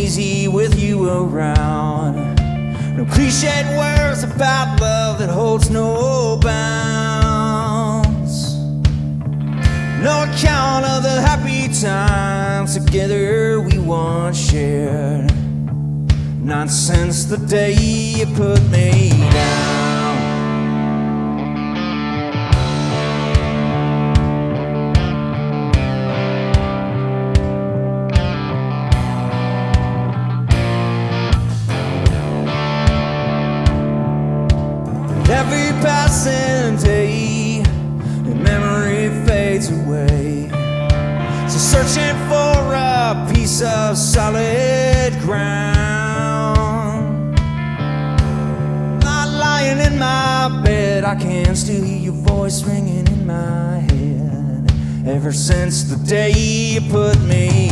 easy with you around. No cliched words about love that holds no bounds. No account of the happy times together we once shared. Not since the day you put me down. Every passing day, the memory fades away. So searching for a piece of solid ground. Not lying in my bed, I can still hear your voice ringing in my head. Ever since the day you put me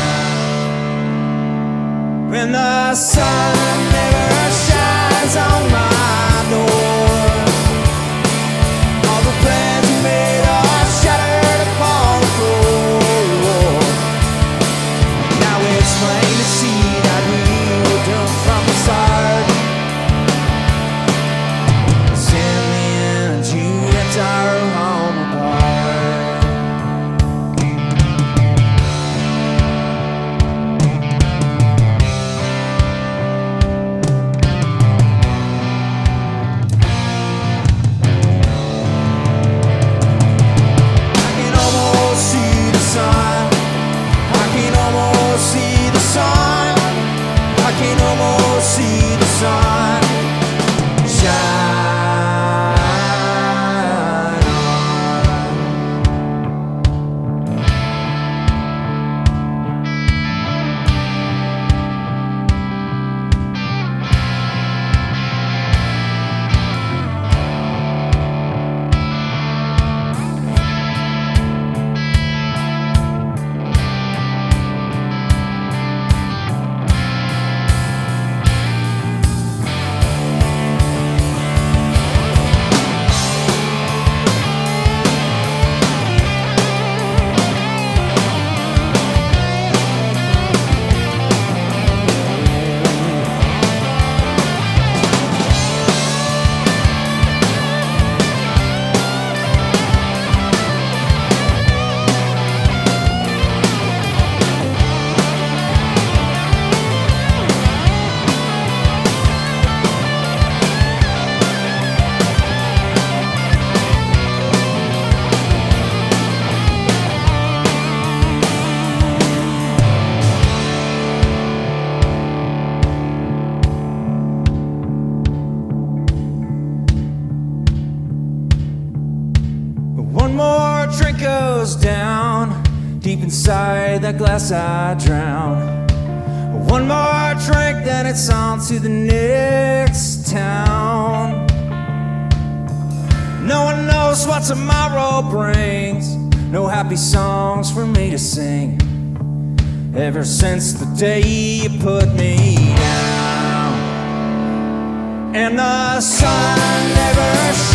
down. When the sun never shines on my door, plans we made are shattered upon the floor. Now it's plain to see that we were doomed from the start. 'Cause in the end you ripped our home see the sun shine One more drink goes down, deep inside that glass I drown. One more drink, then it's on to the next town. No one knows what tomorrow brings, no happy songs for me to sing. Ever since the day you put me down. And the sun never shines